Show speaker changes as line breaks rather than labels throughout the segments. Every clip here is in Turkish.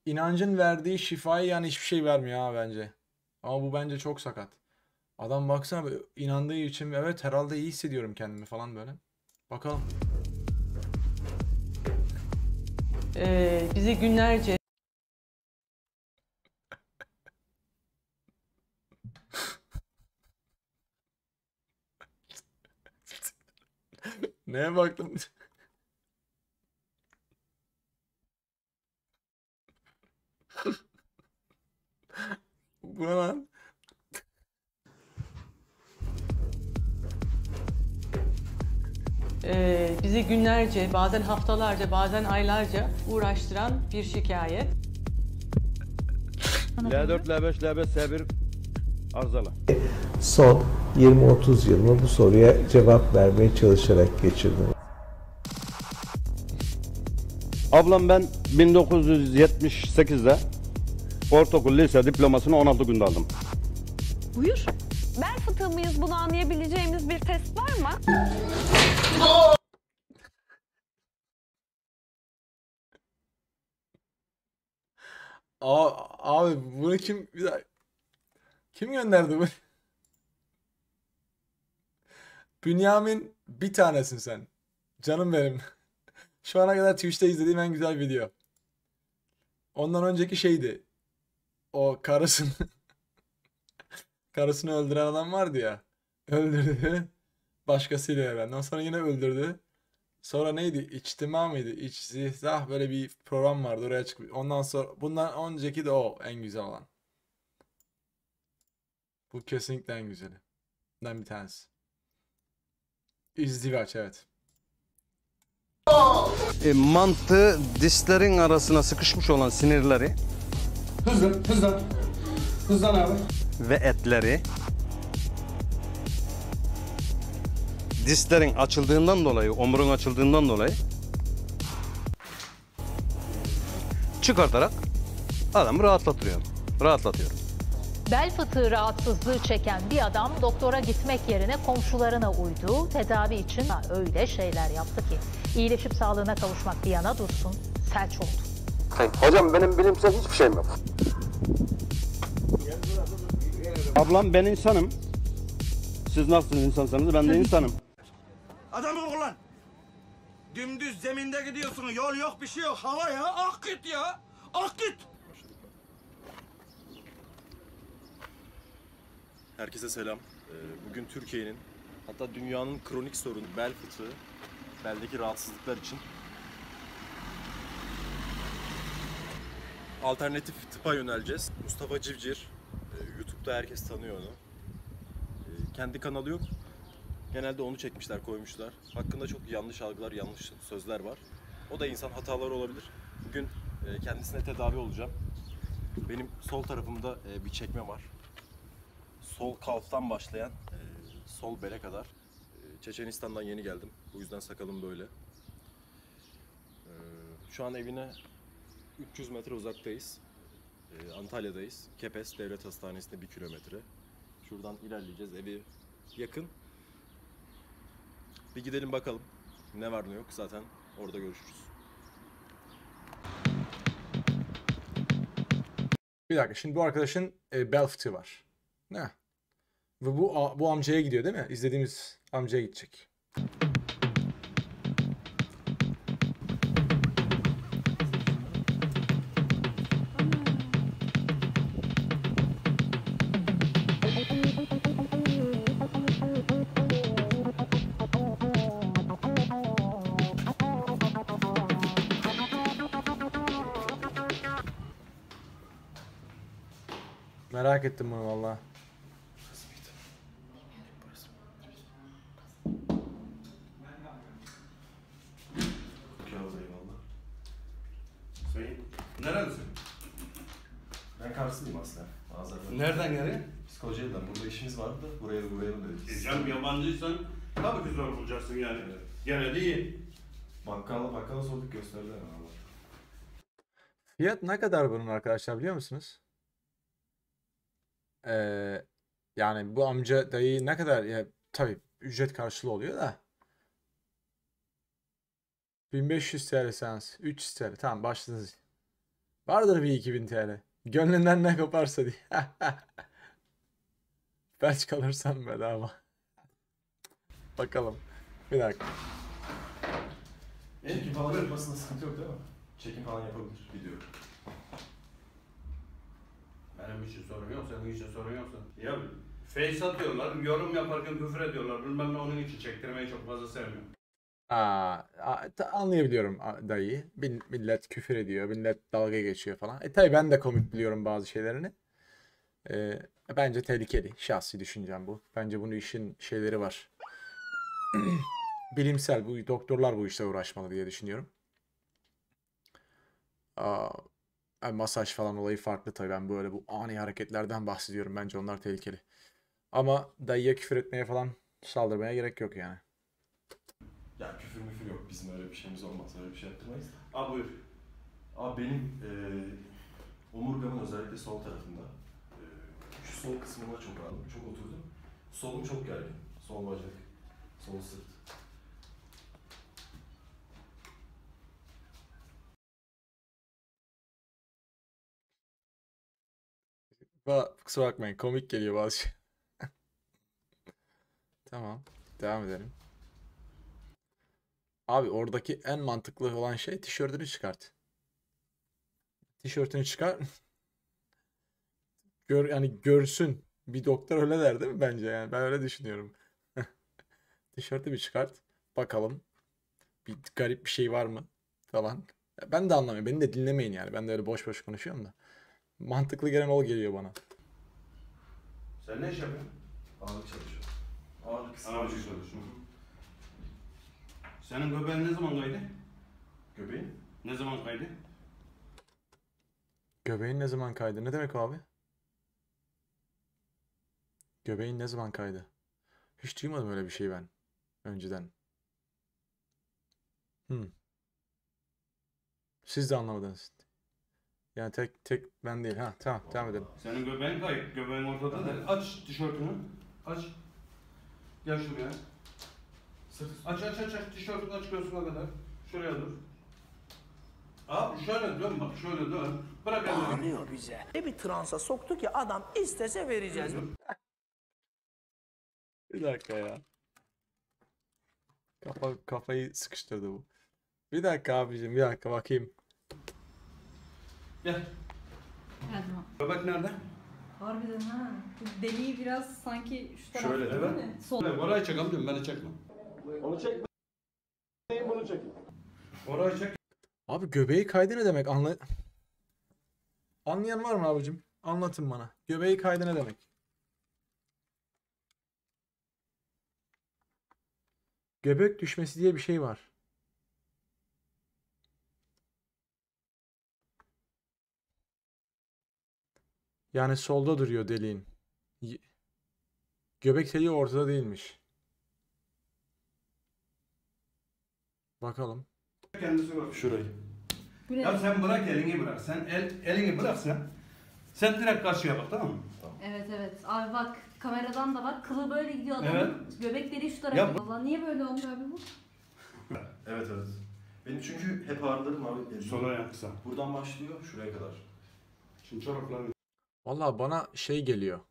inancın verdiği şifayı yani hiçbir şey vermiyor ha bence. Ama bu bence çok sakat. Adam baksana böyle inandığı için evet herhalde iyi hissediyorum kendimi falan böyle. Bakalım.
Bizi günlerce
Neye baktım? Bu ne lan?
bizi günlerce, bazen haftalarca, bazen aylarca uğraştıran bir şikayet.
L4, L5, L5, S1 arızalı.
Son 20-30 yılımı bu soruya cevap vermeye çalışarak geçirdim.
Ablam ben 1978'de ortaokul lise diplomasını 16 günde aldım.
Buyur. Bel fıtığı mıyız, bunu anlayabileceğimiz bir test var mı?
Abi bunu kim gönderdi bu? Bünyamin bir tanesin sen. Canım benim. Şu ana kadar Twitch'te izlediğim en güzel video. Ondan önceki şeydi. O karısını öldüren adam vardı ya. Öldürdü. Başkasıyla evlendi. Ondan sonra yine öldürdü. Sonra neydi? İçtima mıydı? İçtizah böyle bir program vardı. Oraya çıkıp. Ondan sonra bundan önceki de o en güzel olan. Bu kesinlikle en güzeli. Bundan bir tanesi. İzdivaç evet.
Mantığı dişlerin arasına sıkışmış olan sinirleri
Hızlan abi.
ve etleri dişlerin açıldığından dolayı, omurun açıldığından dolayı çıkartarak adamı rahatlatıyor.
Bel fıtığı rahatsızlığı çeken bir adam doktora gitmek yerine komşularına uydu. Tedavi için öyle şeyler yaptı ki iyileşip sağlığına kavuşmak bir yana dursun felç oldu.
Hocam benim bilimsel hiçbir şeyim yok. Ablam ben insanım. Siz nasıl insansanız ben de insanım.
Adamı kullan. Dümdüz zeminde gidiyorsun. Yol yok, bir şey yok. Hava ya. Ak git ya. Ak git.
Herkese selam. Bugün Türkiye'nin hatta dünyanın kronik sorunu bel fıtığı, beldeki rahatsızlıklar için alternatif tıpa yöneleceğiz. Mustafa Civcir, YouTube'da herkes tanıyor onu. Kendi kanalı yok. Genelde onu çekmişler, koymuşlar. Hakkında çok yanlış algılar, yanlış sözler var. O da insan hataları olabilir. Bugün kendisine tedavi olacağım. Benim sol tarafımda bir çekme var. Sol kalftan başlayan sol bele kadar. Çeçenistan'dan yeni geldim. Bu yüzden sakalım böyle. Şu an evine 300 metre uzaktayız. Antalya'dayız. Kepes Devlet Hastanesi'nde 1 kilometre. Şuradan ilerleyeceğiz. Evi yakın. Bir gidelim bakalım. Ne var ne yok zaten orada görüşürüz.
Bir dakika şimdi bu arkadaşın bel fıtığı var. Ne? Ve bu amcaya gidiyor değil mi? İzlediğimiz amcaya gidecek. Merak ettim bunu valla.
Nerelisin? Ben Karslıyım aslında.
Nereden nereye?
Psikolojiden. Burada işimiz vardı da buraya da dedik.
Canım yabancıysan tabii ki zor bulacaksın yani.
Evet.
Gene de iyi.
Bakkala sorduk gösterdiler ama.
Fiyat ne kadar bunun arkadaşlar biliyor musunuz? Yani bu amca dayı ne kadar ya tabii ücret karşılığı oluyor da 1500 TL seans 300 TL tamam başladınız. Vardır bir 2000 TL. Gönlünden ne koparsa diye. Felç kalırsam bedava. Bakalım. Bir dakika.
Çekim falan yapmasında sıkıntı yok değil mi? Çekim falan yapabilir video.
Benim için sorun yok, senin için sorun yoksa. Ya face atıyorlar, yorum yaparken küfür ediyorlar. Bilmem ne, onun için çektirmeyi çok fazla sevmiyorum.
Anlayabiliyorum dayı. Millet küfür ediyor, millet dalga geçiyor falan. Tabii ben de komik biliyorum bazı şeylerini. Bence tehlikeli. Şahsi düşüncem bu. Bence bunun işin şeyleri var. Bilimsel, bu doktorlar bu işle uğraşmalı diye düşünüyorum. Masaj falan olayı farklı tabii. Ben böyle bu ani hareketlerden bahsediyorum. Bence onlar tehlikeli. Ama dayıya küfür etmeye falan saldırmaya gerek yok yani.
Ya küfür müfür yok. Bizim öyle bir şeyimiz olmaz. Öyle bir şey yaptırmayız da.
Abi buyur.
Abi benim omurgamın özellikle sol tarafında şu sol kısmına çok ağrım. Çok oturdum. Solum çok gergin. Sol bacak, sol sırt.
Kusura bakmayın, komik geliyor bazı şey. Tamam, devam edelim. Abi oradaki en mantıklı olan şey tişörtünü çıkart. Tişörtünü çıkar. Yani görsün. Bir doktor öyle der değil mi bence yani? Ben öyle düşünüyorum. Tişörtü bir çıkart. Bakalım. Bir garip bir şey var mı? Falan. Ben de anlamıyorum. Beni de dinlemeyin yani. Ben de öyle boş boş konuşuyorum da. Mantıklı gelen o geliyor bana.
Sen ne iş yapıyorsun?
Ağırlık çalışıyor. Ağırlık kısmı.
Ağırlık çalışıyorsun. Senin göbeğin ne zaman kaydı?
Göbeğin.
Ne zaman kaydı?
Göbeğin ne zaman kaydı? Ne demek o abi? Göbeğin ne zaman kaydı? Hiç duymadım öyle bir şey ben. Önceden. Siz de anlamadınız. Yani tek ben değil. Ha, tamam, devam edelim.
Senin göbeğin kayıp. Göbeğin ortada da. Aç tişörtünü. Aç. Gel şuraya. Aç. Tişörtünü aç göğsüne kadar. Şuraya dur. Abi şöyle dön bak, şöyle dön. Bırak elleri.
Bağırıyor bize. Bir transa soktu ki adam istese vereceğiz.
Bir dakika ya. Kafayı sıkıştırdı bu. Bir dakika abicim, bir dakika bakayım.
Gel.
Geldim.
Göbek nerede?
Harbiden ha. Bu deliği biraz sanki şu tarafta
Şöyle,
değil
evet.
mi? Sol.
Orayı çek amcım, beni çekme.
Onu çekme. Bunu çek.
Orayı çek.
Abi göbeği kaydı ne demek? Anlayan var mı abicim? Anlatın bana. Göbeği kaydı ne demek? Göbek düşmesi diye bir şey var. Yani solda duruyor deliğin. Göbek deliği ortada değilmiş. Bakalım.
Kendisi bak.
Şurayı.
Bu ne?
Ya sen bırak, elini bırak. Sen elini bırak sen. Sen direkt karşıya bak, tamam mı?
Evet. Abi bak kameradan da bak kılı böyle gidiyor adamın.
Evet.
Göbek deliği şu
Ya
tarafa. Valla niye böyle olmuş abi bu?
Evet. Benim çünkü hep ağrılarım abi.
Sol ayak kısa.
Buradan başlıyor şuraya kadar.
Şimdi çoraplarını.
Vallahi bana şey geliyor.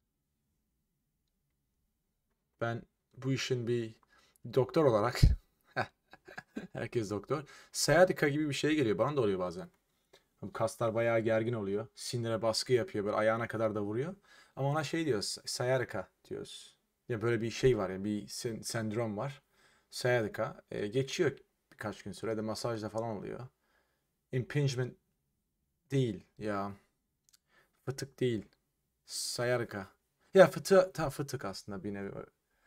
Ben bu işin bir doktor olarak herkes doktor. Sciatica gibi bir şey geliyor. Bana da oluyor bazen. Kaslar bayağı gergin oluyor. Sinire baskı yapıyor. Böyle ayağına kadar da vuruyor. Ama ona şey diyoruz. Sciatica diyoruz. Ya böyle bir şey var ya. Bir sendrom var. Sciatica. Geçiyor birkaç gün sürede. Masajda falan oluyor. Impingement değil ya. Fıtık değil. Sciatica. Ya fıtık aslında bir nevi.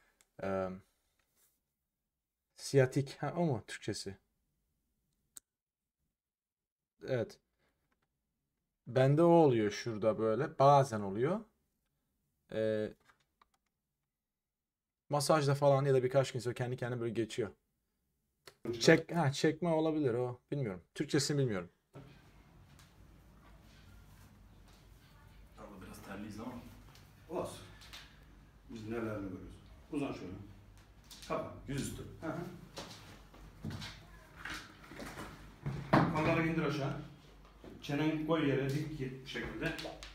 Siyatik. Ha, o mu Türkçesi? Evet. Bende o oluyor şurada böyle. Bazen oluyor. Masajda falan ya da birkaç gün sonra kendi kendine böyle geçiyor. Çekme olabilir o. Bilmiyorum. Türkçesini bilmiyorum.
Abi biraz terliyiz ama.
Olsun. Biz nelerini görüyoruz. Uzan şöyle. Kapan.
Yüzüstü.
Hı. Kolları indir aşağı. Çeneni koy yere dik git bir şekilde.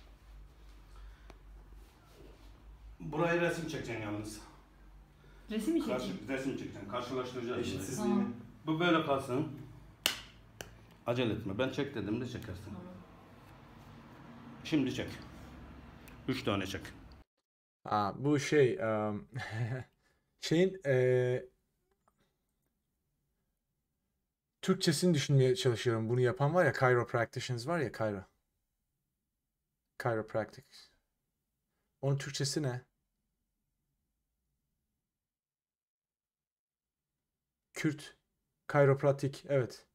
Burayı resim çekeceksin yalnız.
Resim mi çekeyim?
Resim çekeceksin. Karşılaştıracağız.
Tamam.
Bu böyle kalsın. Acele etme. Ben çek dediğimde çekersin.
Tamam.
Şimdi çek. 3 tane çek.
Bu şey şeyin Türkçesini düşünmeye çalışıyorum. Bunu yapan var ya, chiropracticians var ya, chiropractic. Onun Türkçesi ne? Chiropratik, evet.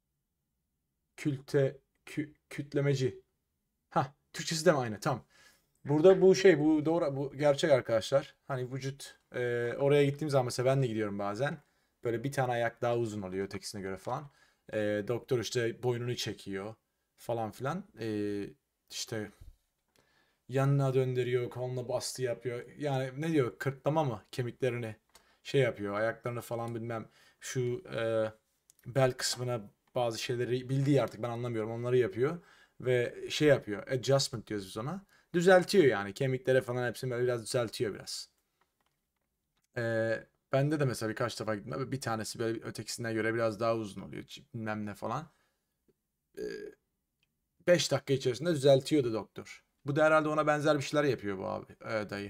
Kütlemeci. Türkçesi de mi aynı? Tamam. Burada bu şey, bu doğru, bu gerçek arkadaşlar. Hani vücut oraya gittiğim zaman mesela ben de gidiyorum bazen. Böyle bir tane ayak daha uzun oluyor ötekisine göre falan. Doktor işte boynunu çekiyor falan filan. İşte yanına döndürüyor, koluna bastı yapıyor. Yani ne diyor? Kırtlama mı? Kemiklerini şey yapıyor. Ayaklarını falan bilmem. Şu bel kısmına bazı şeyleri bildiği, artık ben anlamıyorum. Onları yapıyor. Ve şey yapıyor. Adjustment diyoruz biz ona. Düzeltiyor yani. Kemiklere falan hepsini böyle biraz düzeltiyor biraz. Bende de mesela birkaç defa gittim. Bir tanesi böyle ötekisine göre biraz daha uzun oluyor. Bilmem ne falan. 5 dakika içerisinde düzeltiyordu doktor. Bu da herhalde ona benzer bir şeyler yapıyor bu abi, dayı.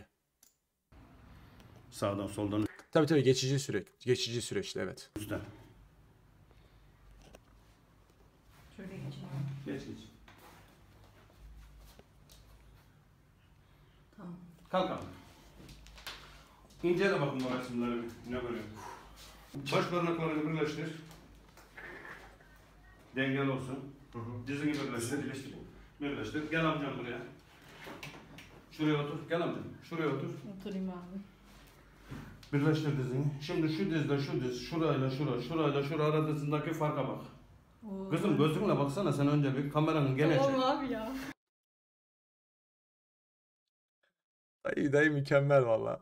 Sağdan soldan
Tabii geçici süreç. Geçici süreçte, evet.
üstten.
Şöyle geçeyim.
Geç geç.
Tamam.
Kalk abi. İncele bakın bu resimleri. Ne görüyorsun? Baş parmaklarını birleştir. Dengeli olsun. Dizini birleştir. Birleştir. Gel amcam buraya. Şuraya otur. Gel amcam. Şuraya otur.
Oturayım abi.
Birleştir dizini. Şimdi şu dizle şu diz, şurayla şura arasındaki farka bak.
Oo.
Kızım gözünle baksana sen önce bir kameranın gene
Tamam
çek.
abi ya.
Dayı mükemmel valla.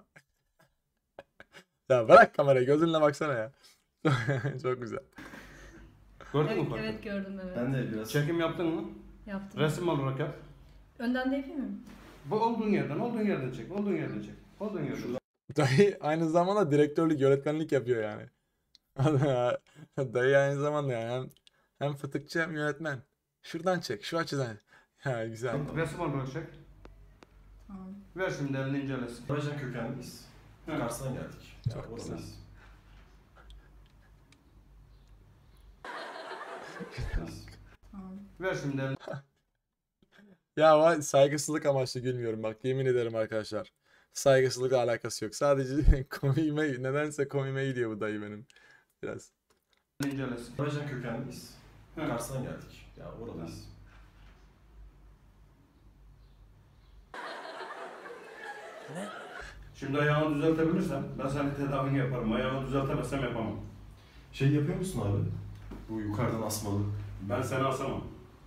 Ya bırak kamerayı, gözünle baksana ya. Çok güzel.
Gördün mü
Evet,
farkı?
evet gördüm evet.
Ben de biraz
Çekim yaptın mı?
Yaptım.
Resim olarak yap.
Önden de yapayım mı?
Bu olduğun yerden çek. Olduğun yerden çek.
Dayı aynı zamanda direktörlük, yönetmenlik yapıyor yani. Dayı aynı zamanda yani hem fıtıkçı hem yönetmen. Şuradan çek, şu açıdan. Ha, güzel.
Resim olarak çek.
Tamam.
Ver şimdi elini incelesin.
Azerbaycan kökenliyiz. Kars'tan geldik.
Çok
Yani
güzel.
oradayız.
Tamam.
Ver şimdi elini.
Ya saygısızlık amaçlı gülmüyorum bak, yemin ederim arkadaşlar. Saygısızlıkla alakası yok. Sadece nedense komiğime gidiyor bu dayı benim. Biraz.
İncelesin.
Azerbaycan kökenliyiz. Kars'tan geldik. Yani oradayız.
Şimdi ayağını düzeltebilirsen ben senin tedavini yaparım. Ayağını düzeltemezsem yapamam.
Şey yapıyor musun abi? Bu yukarıdan asmalı.
Ben seni asamam.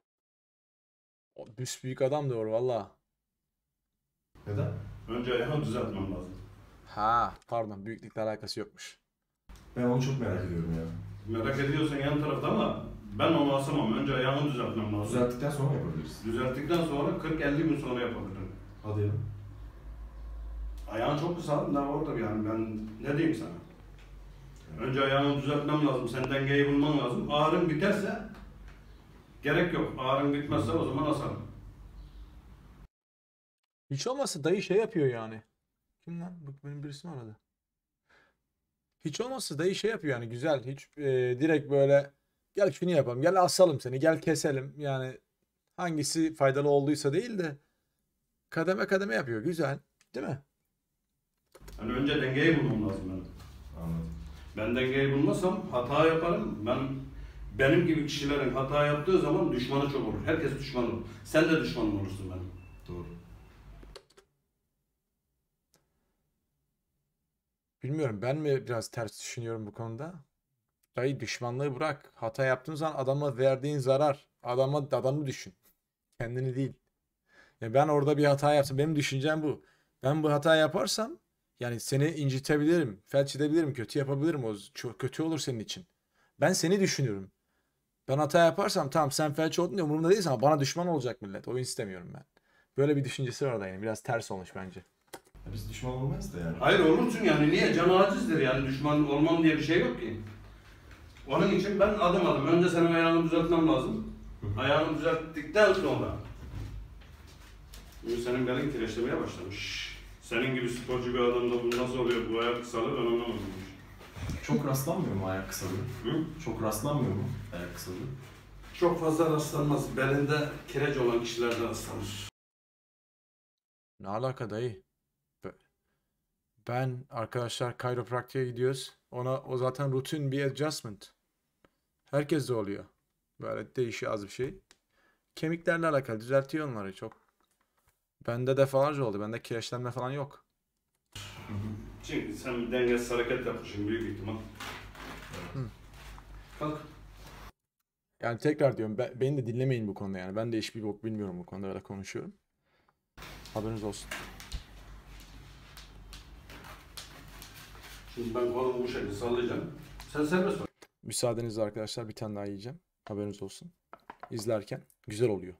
O büyük adam doğru valla.
Neden?
Önce ayağını düzeltmem lazım.
Ha pardon, büyüklükle alakası yokmuş.
Ben onu çok merak ediyorum ya.
Merak ediyorsan yan tarafta ama ben onu asamam. Önce ayağını düzeltmem lazım.
Düzelttikten sonra mı yapabiliriz?
Düzelttikten sonra 40-50 gün sonra yapabilirim.
Hadi ya.
Ayağın çok kısa, daha orada yani ben ne diyeyim sana? Önce ayağını düzeltmem lazım, sen dengeyi bulman lazım. Ağrın biterse gerek yok. Ağrın bitmezse o zaman asarım.
Hiç olmazsa dayı şey yapıyor yani. Kim lan? Bak benim birisi mi aradı? Hiç olmazsa dayı şey yapıyor yani, güzel. Hiç direkt böyle gel şunu yapalım, gel asalım seni, gel keselim. Yani hangisi faydalı olduysa değil de kademe kademe yapıyor. Güzel. Değil mi?
Yani önce dengeyi bulmam lazım benim.
Anladım.
Ben dengeyi bulmazsam hata yaparım. Benim gibi kişilerin hata yaptığı zaman düşmanı çok olur. Herkes düşman olur. Sen de düşmanım olursun benim.
Doğru.
Bilmiyorum, ben mi biraz ters düşünüyorum bu konuda? Dayı düşmanlığı bırak. Hata yaptığın zaman adama verdiğin zarar. Adamı düşün. Kendini değil. Ya ben orada bir hata yapsam, benim düşüncem bu. Ben bu hata yaparsam yani seni incitebilirim, felç edebilirim, kötü yapabilirim. O çok kötü olur senin için. Ben seni düşünüyorum. Ben hata yaparsam tamam sen felç oldun diye umurumda değilse ama bana düşman olacak millet. Oyun istemiyorum ben. Böyle bir düşüncesi var orada yani. Biraz ters olmuş bence.
Biz düşman olmayız da yani.
Hayır olursun yani. Niye? Canı acizdir yani. Düşman olmam diye bir şey yok ki. Onun için ben adım adım. Önce senin ayağını düzeltmem lazım. Ayağını düzelttikten sonra. Şimdi senin belin kireçlemeye başlamış. Senin gibi sporcu bir adamda bu nasıl oluyor? Bu ayak kısalığı ben anlamadım.
Çok rastlanmıyor mu ayak kısalığı?
Hı?
Çok rastlanmıyor mu ayak kısalığı?
Çok fazla rastlanmaz. Belinde kireç olan kişilerde rastlanır.
Ne alaka dayı? Ben arkadaşlar chiropractic'e gidiyoruz. O zaten rutin bir adjustment. Herkes de oluyor. Böyle değişiyor az bir şey. Kemiklerle alakalı düzeltiyor onları çok. Bende defalarca oldu. Bende kireçlenme falan yok.
Çünkü sen bir dengesiz hareket yapmışsın büyük ihtimal. Kalk.
Yani tekrar diyorum beni de dinlemeyin bu konuda yani. Ben de hiçbir bok bilmiyorum bu konuda, öyle konuşuyorum. Haberiniz olsun.
Şimdi ben kolumu bu şekilde sallayacağım. Sen serbest bırak.
Müsaadenizle arkadaşlar bir tane daha yiyeceğim. Haberiniz olsun. İzlerken güzel oluyor.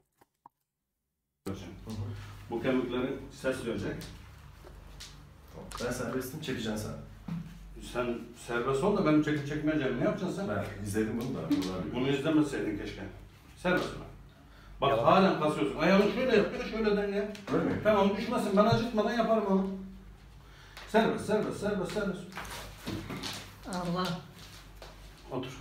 Bu kemiklerin ses verecek.
Tamam. Ben serbestim, çekeceksin sen.
Sen serbest ol da benim çekip çekmeyeceğim. Ne yapacaksın sen?
Ben izledim bunu da.
Bunu izlemeseydin keşke. Serbest bırak. Bak
Yalan.
halen kasıyorsun. Ayağını şöyle yap, şöyle denge.
Öyle mi?
Tamam düşmesin. Ben acıtmadan yaparım onu. Serbest, serbest, serbest, serbest.
Allah.
Otur.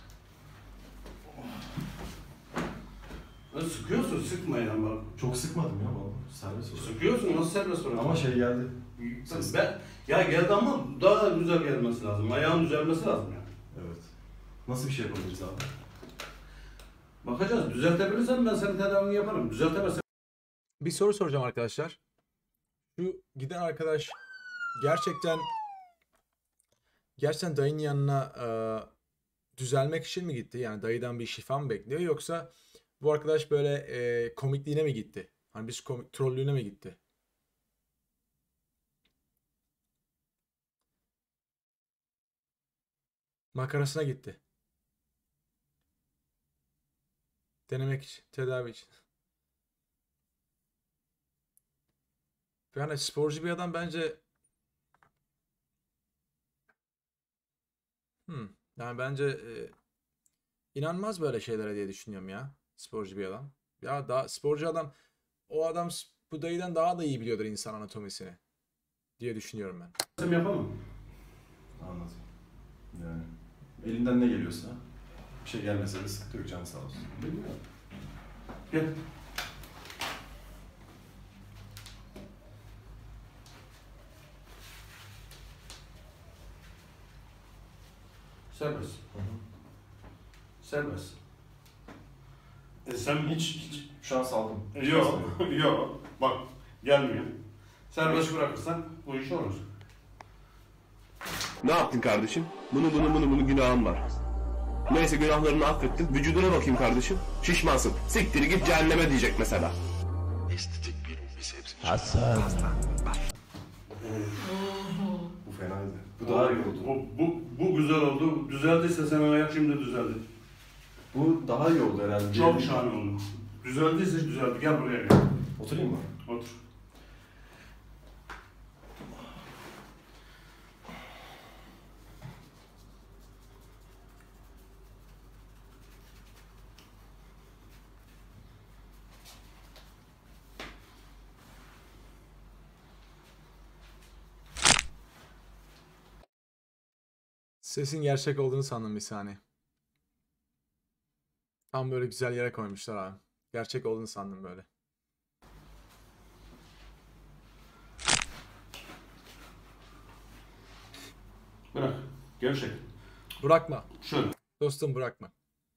Nasıl sıkıyorsun? Sıkma ya bak.
Çok sıkmadım ya baba. Serbest olarak.
Sıkıyorsun, nasıl serbest bırak?
Ama şey geldi.
Ya geldi ama daha güzel gelmesi lazım. Ayağın düzelmesi lazım yani.
Evet. Nasıl bir şey yapabiliriz abi?
Bakacağız. Düzeltebilirsen ben senin tedavini yaparım. Düzeltemezsen
Bir soru soracağım arkadaşlar. Şu giden arkadaş gerçekten dayının yanına düzelmek için mi gitti? Yani dayıdan bir şifa mı bekliyor, yoksa bu arkadaş böyle komikliğine mi gitti? Hani biz trollüğüne mi gitti? Makarasına gitti. Denemek için, tedavi için. Yani sporcu bir adam bence yani bence inanmaz böyle şeylere diye düşünüyorum ya. Sporcu bir adam. Ya daha sporcu adam, o adam bu dayıdan daha da iyi biliyordur insan anatomisini diye düşünüyorum ben.
sen yapamam.
Anladım. Yani elinden ne geliyorsa bir şey gelmese de sıkıntı yok, canı sağ olsun.
Bilmiyorum. Gel. Serbest. Serbest. Sen
Hiç şu an saldım.
Yok, yok. Bak, gelmiyor. Serbest bırakırsan bu iş olur.
Ne yaptın kardeşim? Bunu günahın var. Neyse günahlarını affettim. Vücuduna bakayım kardeşim. Şişmansın. Siktir git cehenneme diyecek mesela.
Hasan.
Bu fenaydı. Bu daha iyi oldu.
Bu güzel oldu. Düzeldiyse senin ayak şimdi düzeldi.
Bu daha iyi oldu herhalde.
Çok şahane oldu. Düzeldiyse düzeldi. Gel buraya gel.
Oturayım mı?
Otur.
Sesin gerçek olduğunu sandım bir saniye. Tam böyle güzel yere koymuşlar abi. Gerçek olduğunu sandım böyle.
Bırak. Gevşek.
Bırakma.
Şöyle.
Dostum bırakma.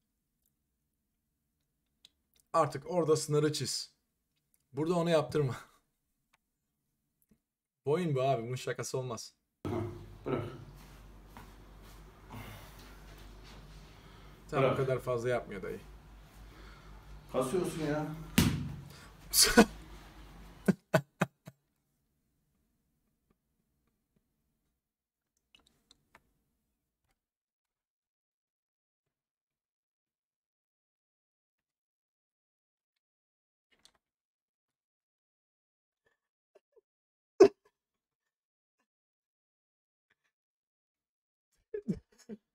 Artık orada sınırı çiz. Burada onu yaptırma. Boyun bu abi. Bunun şakası olmaz.
Bırak.
Tam
Bırak.
o kadar fazla yapmıyor dayı.
Kasıyorsun ya.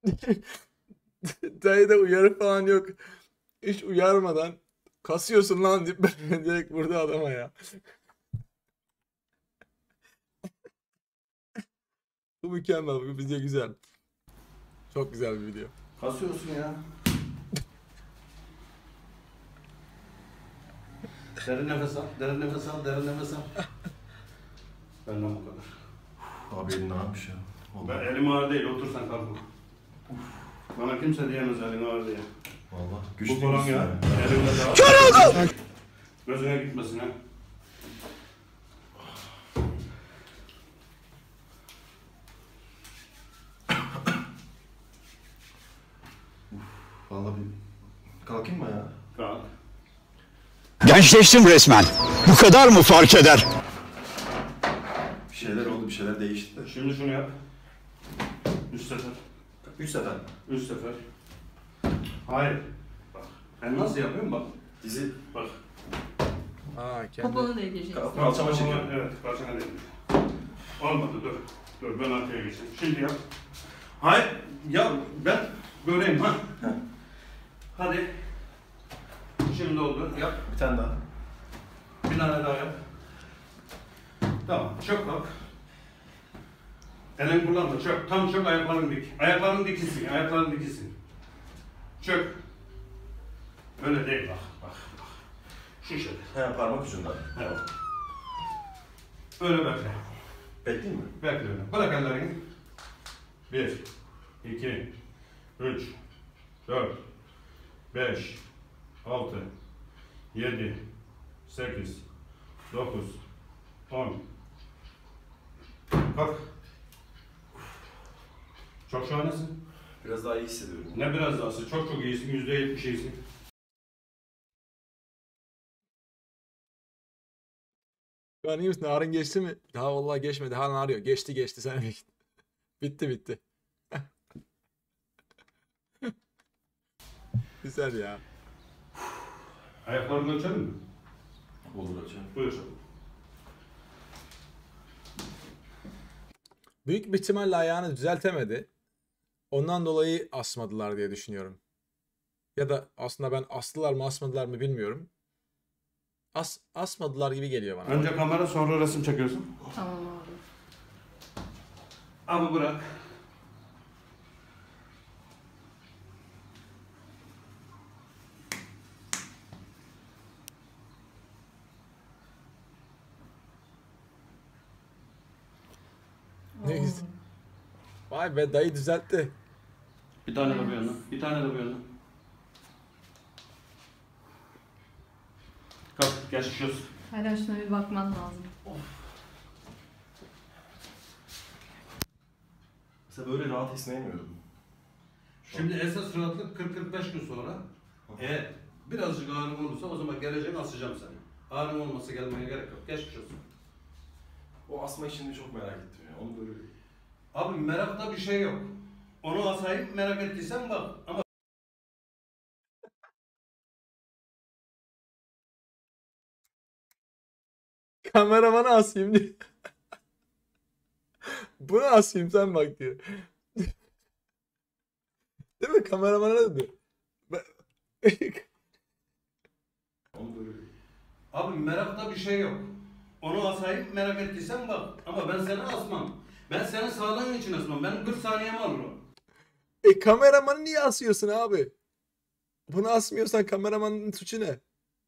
Dayıda uyarı falan yok. Hiç uyarmadan kasıyorsun lan deyip direkt vurdu adama ya. Bu mükemmel. Bu video güzel. Çok güzel bir video.
Kasıyorsun ya. Derin nefes al, derin nefes al, derin nefes al. Benden bu kadar.
Abi elin ağırmış ya.
Ben elim ağır değil, otursan kalkma. Bana kimse diyemez elin ağır diye.
Valla.
Bu kolonya elimde daha. Kör oldum! Gözüne gitmesin ha.
Valla bir kalkayım mı ya?
Kalk.
Gençleştim resmen. Bu kadar mı fark eder?
Bir şeyler oldu, bir şeyler değişti de.
Şimdi şunu yap. 3 sefer.
3 sefer.
3 sefer. Hayır. Bak. Ben nasıl yapıyorum bak.
Dizi.
Bak.
Aa, kendi...
Poponu değdireceksin.
Kalçama çekiyorum.
Evet, kalçana değdir. Olmadı, dur. Dur, ben arkaya geçeyim. Şimdi yap. Hayır, ya ben göreyim ha. Hadi. Şimdi oldu, yap.
Bir tane daha.
Bir tane daha yap. Tamam, çök bak. Elin kullanma, çök. Tam çök, ayakların dik. Ayakların dikilsin, ayakların dikilsin. Çök. Öyle değil bak, bak, bak. Şu şekilde.
He, parmak ucunda.
Evet. Öyle bekle.
Bekleyeyim mi?
Bekle öyle. Bırak ellerini. 1, 2, 3, 4, 5, 6, 7, 8, 9, 10. Kalk. Çok şahanesin.
Biraz daha iyi hissediyorum.
Ne biraz dahası? Çok çok iyisin. %70 iyisin.
Şu an iyi misin? Ağrın geçti mi? Daha vallahi geçmedi. Hala ağrıyor. Geçti sen bekle. Bitti. Güzel ya.
Ayaklarını ölçelim mi?
Olur hocam.
Buyur.
Büyük bir ihtimalle ayağını düzeltemedi. Ondan dolayı asmadılar diye düşünüyorum. Ya da aslında ben astılar mı asmadılar mı bilmiyorum. Asmadılar gibi geliyor bana.
Önce kamera, sonra resim çekiyorsun.
Tamam abi.
Abi bırak.
Ne güzel. Vay be, dayı düzeltti.
Bir tane de bu yana. Bir tane de bu yana. Kalk, geçmiş olsun.
Hala şuna bir bakman lazım.
Mesela böyle rahat esneyemiyorum.
Şimdi esas rahatlık 40-45 gün sonra. Eğer birazcık ağrım olursa o zaman geleceğim, asacağım seni. Ağrım olmasa gelmeye gerek yok. Geçmiş olsun.
O asma işini çok merak ettim ya. Onu böyle...
Abi merakta bir şey yok. Onu asayım, merak ettiysen bak. Ama
Kameramanı asayım diyor. Bunu asayım sen bak diyor. Değil mi? Kameramana ne diyor?
onu böyle... Abi merakta bir şey yok. Onu asayım, merak ettiysen bak. Ama ben seni asmam. Ben senin sağlığın için asmam. Benim 40 saniyemi alır o.
Kameramanı niye asıyorsun abi? Bunu asmıyorsan kameramanın suçu ne?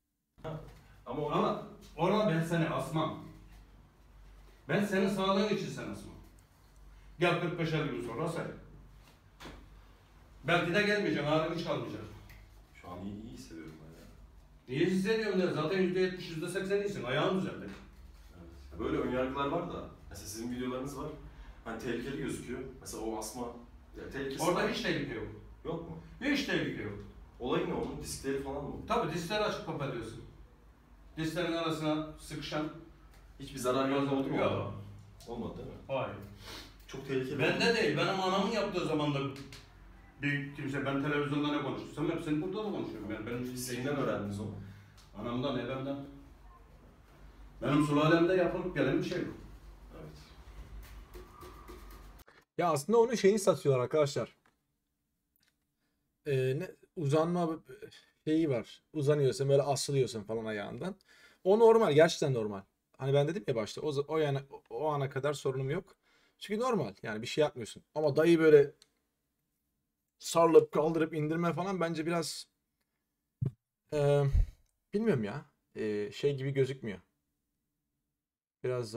Ama ona ben seni asmam. Ben senin sağlığın için seni asmam. Gel 45-50 gün sonra asayım. Belki de gelmeyeceğim, ağrım hiç kalmayacak.
Şu an iyi hissediyorum ben ya.
Niye hissediyorum ya? Zaten %70, %80 iyisin. Ayağın düzeldi.
Evet. Böyle önyargılar var da. Mesela sizin videolarınız var. Hani tehlikeli gözüküyor. Mesela o asma... Ya, tehlikesi
Orada
var.
hiç tehlike yok.
Yok mu?
Hiç tehlike yok.
Olay ne onun? Diskleri falan mı?
Tabii dizleri açıp kapatıyorsun. Dizlerin arasına sıkışan...
Hiçbir zarar oldu mu?
Yok.
Olmadı değil mi?
Hayır.
Çok tehlikeli.
Bende değil. Benim anamın yaptığı zamanda bir kimse, ben televizyonda ne konuştuysam hepsini burada da konuşuyorum. Yani benim
Siz kimden öğrendiniz onu?
Anamdan, evimden. Benim sülalemde yapılıp gelen bir şey bu.
Evet.
Ya aslında onun şeyini satıyorlar arkadaşlar. uzanma şeyi var. Uzanıyorsun böyle asılıyorsun falan ayağından. O normal, gerçekten normal. Hani ben dedim ya başta o ana kadar sorunum yok. Çünkü normal yani bir şey yapmıyorsun. Ama dayı böyle sarılıp kaldırıp indirme falan bence biraz bilmiyorum ya. Şey gibi gözükmüyor. Biraz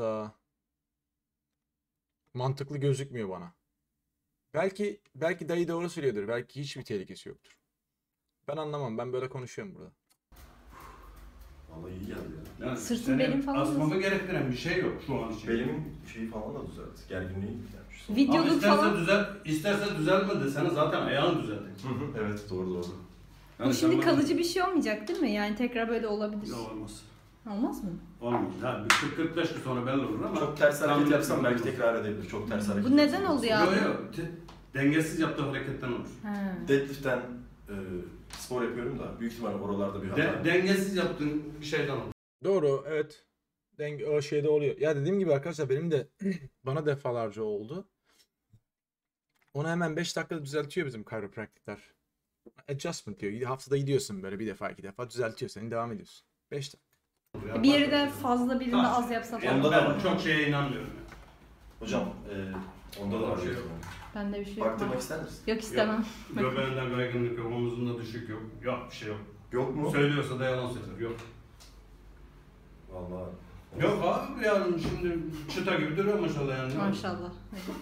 mantıklı gözükmüyor bana. Belki dayı doğru söylüyordur. Belki hiçbir tehlikesi yoktur. Ben anlamam. Ben böyle konuşuyorum burada.
Vallahi iyi geldi ya.
Yani
Sırtın,
seni
belin falan
asmamı
nasıl?
gerektiren bir şey yok şu an için.
Belimin şeyi falan da düzeldi. Gerginliği gelmiş.
Ama
Videoluk
isterse
falan.
isterse düzelme de sen zaten ayağını düzeltin.
Evet doğru.
Bu şimdi kalıcı bir şey olmayacak değil mi? Yani tekrar böyle olabilir.
Yok olmaz.
Olmaz mı?
Olmaz. Ha, 40-45 gün sonra belli olur ama.
Çok ters hareket
tam
yapsam belki
olmaz.
tekrar edebilir. Çok ters hareket
Bu neden
yapsam.
oldu ya?
Yok. Dengesiz yaptığı hareketten olur.
Ha.
Deadlift'ten spor yapıyorum da büyük ihtimalle oralarda bir hata.
Dengesiz yaptığın bir şeyden olur.
Doğru, evet. O şeyde oluyor. Ya dediğim gibi arkadaşlar benim de bana defalarca oldu. Onu hemen 5 dakikada düzeltiyor bizim chiropractic'ler. Adjustment diyor. Haftada gidiyorsun böyle bir defa iki defa düzeltiyor seni, devam ediyorsun. 5 dakika.
Bir yeri de fazla, birinde az yapsa falan.
Yani ben çok şeye inanmıyorum.
Hocam onda da var.
Şey yok.
Bende bir şey yok.
Baktırmak ister misin?
Yok istemem.
Göbeğinden kaygınlık yok, omuzunda düşük yok. Yok bir şey yok.
Yok mu?
Söylüyorsa da yalan söyler. Yok.
Vallahi.
Yok abi yani şimdi çıta gibi duruyor maşallah yani.
Maşallah.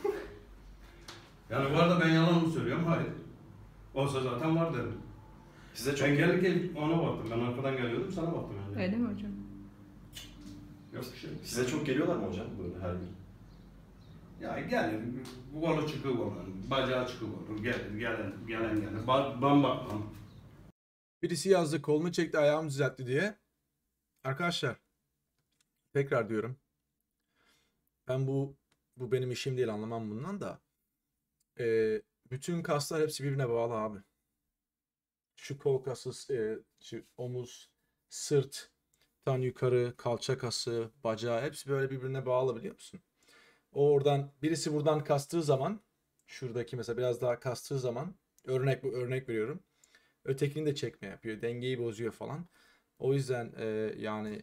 Yani var da ben yalan mı söylüyorum? Hayır. Olsa zaten var derim.
Size çok
Ben gelirken ona baktım. Ben arkadan geliyordum sana baktım yani.
Öyle mi hocam?
Yok bir şey.
Size çok geliyorlar mı hocam böyle her gün?
Ya gelir, kolu çıkık olur, bacağı çıkık olur, gelen. Ben bakmam.
Birisi yazdı kolunu çekti ayağımı düzeltti diye. Arkadaşlar tekrar diyorum. Ben bu benim işim değil, anlamam bundan da. Bütün kaslar hepsi birbirine bağlı abi. Şu kol kası, şu omuz, sırttan yukarı, kalça kası, bacağı hepsi böyle birbirine bağlı, biliyor musun? Birisi buradan kastığı zaman, şuradaki mesela biraz daha kastığı zaman, örnek veriyorum. Ötekini de çekme yapıyor, dengeyi bozuyor falan. O yüzden yani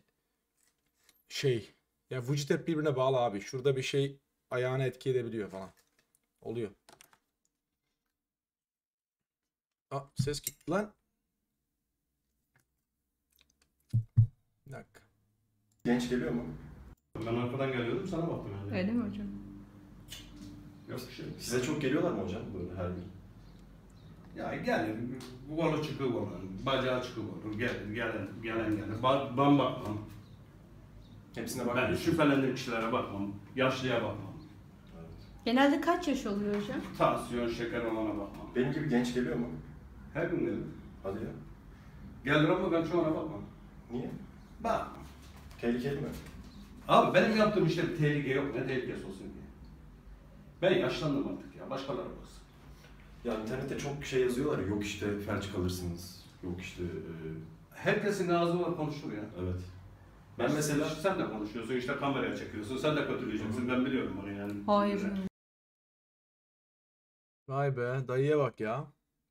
ya vücut hep birbirine bağlı abi. Şurada bir şey ayağına etki edebiliyor falan. Oluyor. Ses gitti lan. Bir dakika.
Genç geliyor mu?
Ben arkadan geliyordum sana baktım yani.
Öyle mi hocam?
Yok bir şey.
Size çok geliyorlar mı hocam böyle her gün?
Ya gelir, kolu çıkık olur, bacağı çıkık olur, gelen. Ben bakmam.
Hepsine bakmam.
Ben şüphelendiğim kişilere bakmam, yaşlıya bakmam.
Genelde kaç yaş oluyor hocam?
Tansiyon, şeker olana bakmam.
Benim gibi genç geliyor mu?
Her gün gelir.
Hadi ya.
Gelir ama ben şu ana bakmam.
Niye?
Bakmam.
Tehlikeli mi?
Abi benim yaptığım işte bir tehlike yok, ne tehlikesi olsun diye. Ben yaşlandım artık ya, başkaları baksın.
Ya internette çok şey yazıyorlar ya, yok işte felç kalırsınız, yok işte...
Herkesin ağzı var, konuşur ya.
Evet. Ben mesela...
Sen de konuşuyorsun, işte kameraya çekiyorsun, sen de kötüleyeceksin, ben biliyorum onu yani.
Hayır.
Vay be, dayıya bak ya.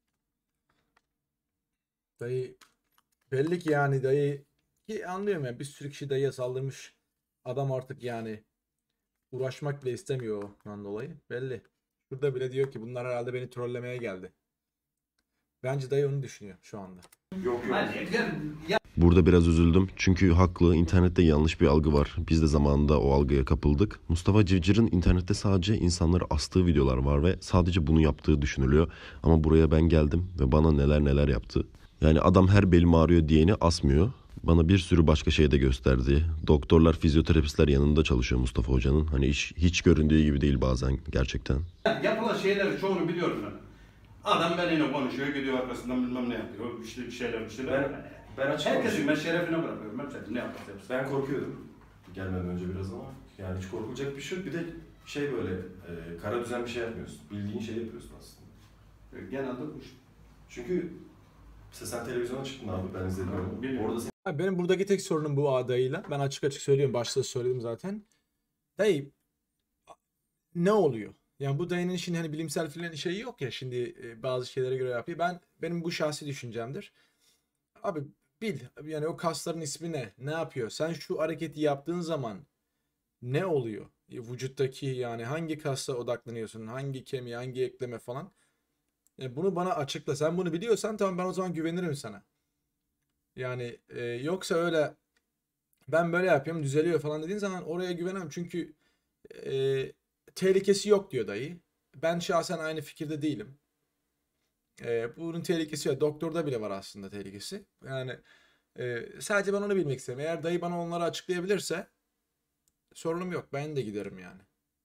Dayı belli ki yani dayı, ki anlıyorum ya, bir sürü kişi dayıya saldırmış. Adam artık yani uğraşmak bile istemiyor ondan dolayı. Belli. Şurada bile diyor ki bunlar herhalde beni trollemeye geldi. Bence dayı onu düşünüyor şu anda.
Yok.
Burada biraz üzüldüm çünkü haklı, internette yanlış bir algı var. Biz de zamanında o algıya kapıldık. Mustafa Civcir'in internette sadece insanları astığı videolar var ve sadece bunu yaptığı düşünülüyor. Ama buraya ben geldim ve bana neler yaptı. Yani adam her belim ağrıyor diyeni asmıyor. Bana bir sürü başka şey de gösterdi. Doktorlar, fizyoterapistler yanında çalışıyor Mustafa Hoca'nın. Hani hiç göründüğü gibi değil bazen gerçekten.
Yapılan şeyleri çoğunu biliyorum ben. Adam benimle konuşuyor, gidiyor arkasından bilmem ne yapıyor, işte bir şeyler.
Ben açık
Herkesin ben şerefine bırakıyorum, hepsini ne yaparsa yapsın.
Ben korkuyordum gelmeden önce biraz ama yani hiç korkulacak bir şey yok. Bir de şey böyle kara düzen bir şey yapmıyorsun. Bildiğin şey yapıyorsun aslında.
Genelde bu işte.
Çünkü sen televizyona çıktın abi, ben izledim onu. Orada
Benim buradaki tek sorunum bu adayıyla. Ben açık söylüyorum. Başta söyledim zaten. Dayı ne oluyor? Yani bu dayının şimdi hani bilimsel filan şeyi yok ya, şimdi bazı şeylere göre yapıyor. Benim bu şahsi düşüncemdir. Abi bil yani o kasların ismi ne? Ne yapıyor? Sen şu hareketi yaptığın zaman ne oluyor? Vücuttaki yani hangi kasla odaklanıyorsun? Hangi kemiğe, hangi ekleme falan? Bunu bana açıkla. Sen bunu biliyorsan tamam, ben o zaman güvenirim sana. Yani yoksa öyle ben böyle yapıyorum düzeliyor falan dediğin zaman oraya güvenemem. Çünkü tehlikesi yok diyor dayı. Ben şahsen aynı fikirde değilim. Bunun tehlikesi yok. Doktorda bile var aslında tehlikesi. Yani sadece ben onu bilmek istedim. Eğer dayı bana onları açıklayabilirse sorunum yok. Ben de giderim yani.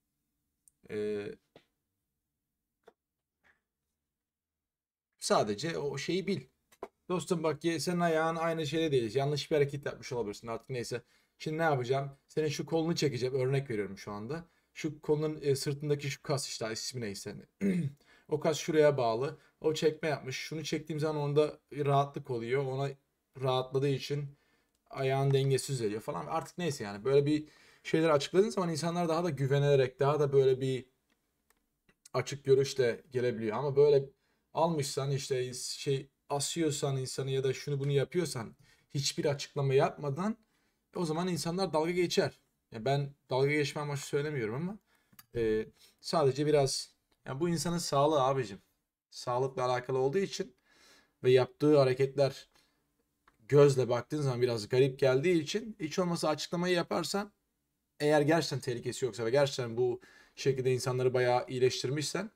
Sadece o şeyi bil. Dostum bak senin ayağın aynı şeyde değil. Yanlış bir hareket yapmış olabilirsin artık, neyse. Şimdi ne yapacağım? Senin şu kolunu çekeceğim. Örnek veriyorum şu anda. Şu kolunun sırtındaki şu kas işte ismi neyse. O kas şuraya bağlı. O çekme yapmış. Şunu çektiğim zaman onda rahatlık oluyor. Ona rahatladığı için ayağın dengesiz ediyor falan. Artık neyse yani. Böyle bir şeyleri açıkladığın zaman insanlar daha da güvenerek, daha da böyle bir açık görüşle gelebiliyor. Ama böyle almışsan işte şey asıyorsan insanı ya da şunu bunu yapıyorsan hiçbir açıklama yapmadan o zaman insanlar dalga geçer. Ya ben dalga geçme amaçlı söylemiyorum ama sadece biraz yani bu insanın sağlığı abicim. Sağlıkla alakalı olduğu için ve yaptığı hareketler gözle baktığın zaman biraz garip geldiği için hiç olmazsa açıklamayı yaparsan, eğer gerçekten tehlikesi yoksa ve gerçekten bu şekilde insanları bayağı iyileştirmişsen,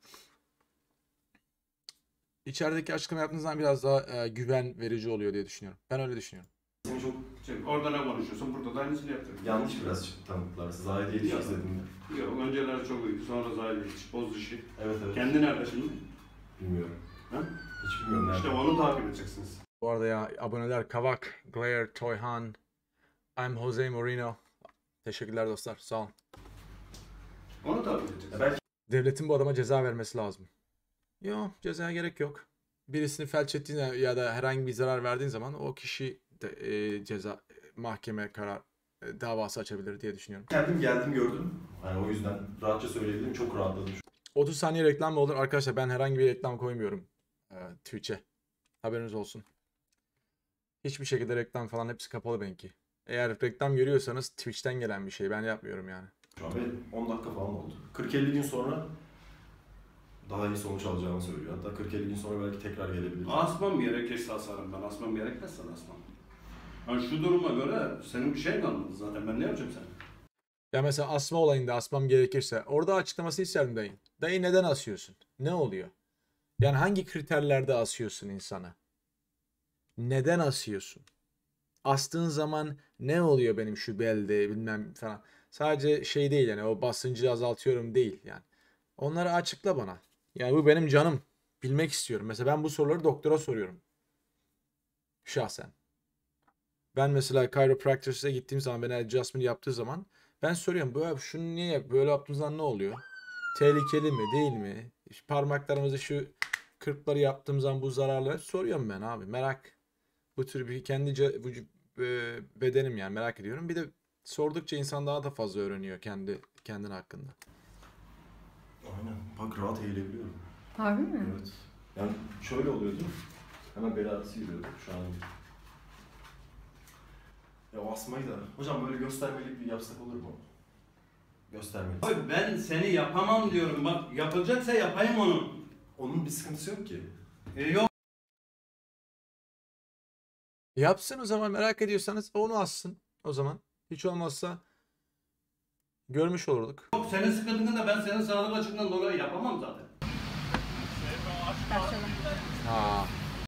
içerideki açıklama yaptığınız zaman biraz daha güven verici oluyor diye düşünüyorum. Ben öyle düşünüyorum.
Orada ne konuşuyorsun? Burada da aynısını yaptın.
Yanlış biraz tanıklar. Zahide Yetiş izledim mi?
Yok, önceleri çok iyiydi. Sonra Zahide Yetiş, boz işi.
Evet.
Kendi nerede şimdi?
Bilmiyorum.
Ha?
Hiç bilmiyorum nerede.
İşte onu takip edeceksiniz.
Bu arada ya aboneler Kavak, Glare, Toyhan, I'm Jose Moreno. Teşekkürler dostlar. Sağ olun.
Onu takip edeceksiniz.
Devletin bu adama ceza vermesi lazım. Yok, cezaya gerek yok. Birisini felç ettiğin ya da herhangi bir zarar verdiğin zaman o kişi de, ceza mahkeme karar davası açabilir diye düşünüyorum.
Kendim geldim gördüm. Yani o yüzden rahatça söyleyebilirim. Çok rahatladım.
30 saniye reklam mı olur? Arkadaşlar ben herhangi bir reklam koymuyorum Twitch'e. Haberiniz olsun. Hiçbir şekilde reklam falan, hepsi kapalı benimki. Eğer reklam görüyorsanız Twitch'ten gelen bir şey. Ben yapmıyorum yani.
Şu an 10 dakika falan oldu. 40-50 gün sonra daha iyi sonuç alacağını söylüyor. Hatta 40-50 gün sonra belki tekrar gelebilir.
Asmam gerekirse asarım ben. Asmam gerekmezse asmam. Yani şu duruma göre senin bir şey kalmadı zaten. Ben ne yapacağım sen?
Ya mesela asma olayında asmam gerekirse orada açıklamasını isterim dayın. Dayı neden asıyorsun? Ne oluyor? Yani hangi kriterlerde asıyorsun insanı? Neden asıyorsun? Astığın zaman ne oluyor benim şu belde bilmem falan. Sadece şey değil yani, o basıncı azaltıyorum değil yani. Onları açıkla bana. Yani bu benim canım. Bilmek istiyorum. Mesela ben bu soruları doktora soruyorum. Şahsen. Ben mesela chiropractor'a gittiğim zaman, bana adjustment yaptığı zaman ben soruyorum. Böyle şunu niye yap? Böyle yaptığınız zaman ne oluyor? Tehlikeli mi? Değil mi? İşte parmaklarımızı şu kırpları yaptığım zaman bu zararlı. Soruyorum ben abi. Merak. Bu tür bir kendi bedenim yani, merak ediyorum. Bir de sordukça insan daha da fazla öğreniyor kendine hakkında.
Aynen. Bak rahat eğilebiliyorum.
Harbi mi?
Evet. Yani şöyle oluyordu. Hemen bel ağrısı giriyordu şu an. Ya o asmayı da. Hocam böyle göstermelik bir yapsak olur mu? Göstermelik.
Abi ben seni yapamam diyorum. Bak yapılacaksa yapayım onu.
Onun bir sıkıntısı yok ki.
Yok.
Yapsın o zaman, merak ediyorsanız onu assın o zaman. Hiç olmazsa görmüş olurduk.
Yok, senin sıkıntını da ben senin sağlık açığından dolayı yapamam zaten.
Ha.